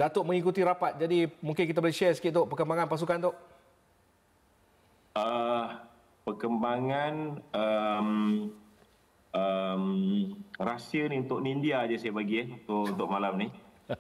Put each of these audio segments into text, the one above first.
Datuk mengikuti rapat. Jadi mungkin kita boleh share sikit Tok perkembangan pasukan Tok. Perkembangan rahsia ni untuk India aja saya bagi untuk malam ni.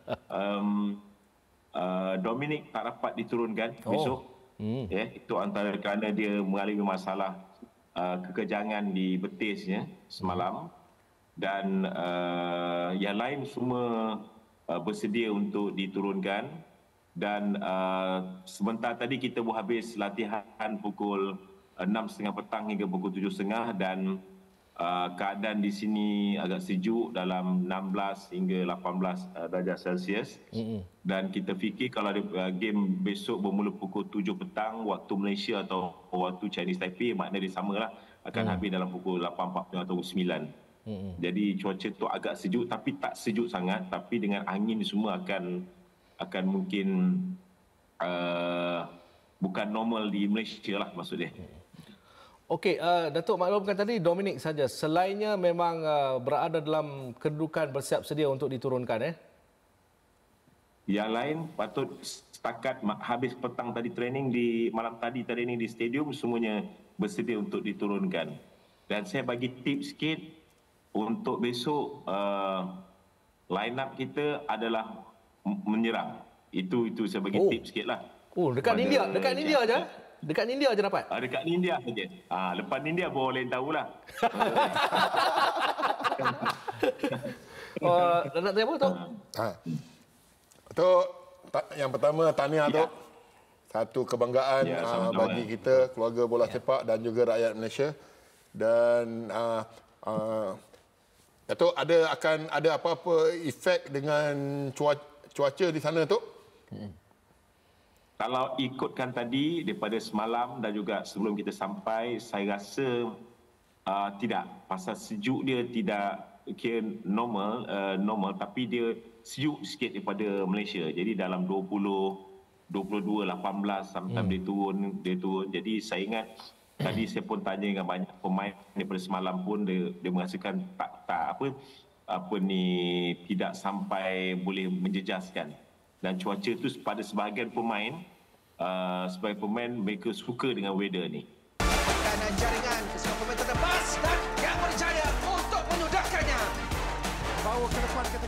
Dominic tak dapat diturunkan besok. Itu antara kerana dia mengalami masalah kekejangan di betisnya semalam, dan yang lain semua bersedia untuk diturunkan. Dan sebentar tadi kita habis latihan pukul 6.30 petang hingga pukul 7.30, dan keadaan di sini agak sejuk dalam 16 hingga 18 darjah Celsius. Dan kita fikir kalau game besok bermula pukul 7 petang waktu Malaysia atau waktu Chinese Taipei, maknanya dia samalah, akan habis dalam pukul 8.40 atau 9. Jadi cuaca tu agak sejuk, tapi tak sejuk sangat, tapi dengan angin semua akan mungkin bukan normal di Malaysia lah maksud dia. Okey, Datuk maklumkan tadi Dominic saja. Selainnya memang berada dalam kedudukan bersiap sedia untuk diturunkan Yang lain patut setakat habis petang tadi training di malam tadi training di stadium semuanya bersedia untuk diturunkan. Dan saya bagi tips sikit untuk besok, line up kita adalah menyerang. Itu saya bagi tips sikitlah. Dekat India aja. Dekat India aja dapat. Dekat India saja. Lepas India boleh tahulah. Nak tanya apa Tok? Tok, yang pertama tahniah Tok. Satu kebanggaan bagi kita, keluarga bola sepak dan juga rakyat Malaysia. Dan Datuk, akan ada apa-apa efek dengan cuaca di sana Tok? Kalau ikutkan tadi daripada semalam dan juga sebelum kita sampai, saya rasa tidak. Pasal sejuk dia tidak kira normal, tapi dia sejuk sikit daripada Malaysia. Jadi dalam 20, 22, 18 sometimes dia turun. Jadi saya ingat tadi saya pun tanya dengan banyak pemain daripada semalam pun dia merasakan tidak sampai boleh menjejaskan. Dan cuaca tu pada sebahagian pemain mereka suka dengan weather ni. Kanan jaringan kesemua pemain terlepas dan yang berjaya untuk menyudahkannya. Bawa ke depan ke